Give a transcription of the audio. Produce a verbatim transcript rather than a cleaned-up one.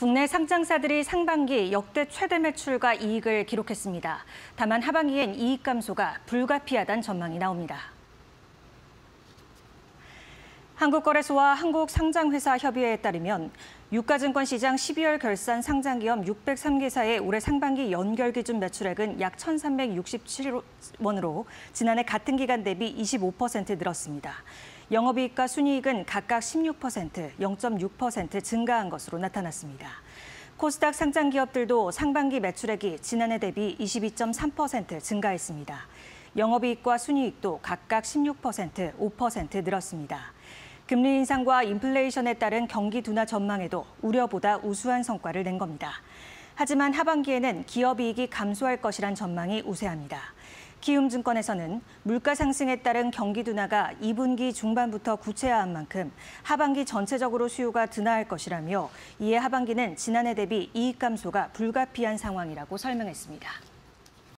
국내 상장사들이 상반기 역대 최대 매출과 이익을 기록했습니다. 다만 하반기엔 이익 감소가 불가피하다는 전망이 나옵니다. 한국거래소와 한국상장회사 협의회에 따르면 유가증권 시장 십이월 결산 상장기업 육백삼 개사의 올해 상반기 연결 기준 매출액은 약 천삼백육십칠 원으로 지난해 같은 기간 대비 이십오 퍼센트 늘었습니다. 영업이익과 순이익은 각각 십육 퍼센트, 영 점 육 퍼센트 증가한 것으로 나타났습니다. 코스닥 상장 기업들도 상반기 매출액이 지난해 대비 이십이 점 삼 퍼센트 증가했습니다. 영업이익과 순이익도 각각 십육 퍼센트, 오 퍼센트 늘었습니다. 금리 인상과 인플레이션에 따른 경기 둔화 전망에도 우려보다 우수한 성과를 낸 겁니다. 하지만 하반기에는 기업이익이 감소할 것이란 전망이 우세합니다. 키움증권에서는 물가 상승에 따른 경기 둔화가 이 분기 중반부터 구체화한 만큼 하반기 전체적으로 수요가 둔화할 것이라며 이에 하반기는 지난해 대비 이익 감소가 불가피한 상황이라고 설명했습니다.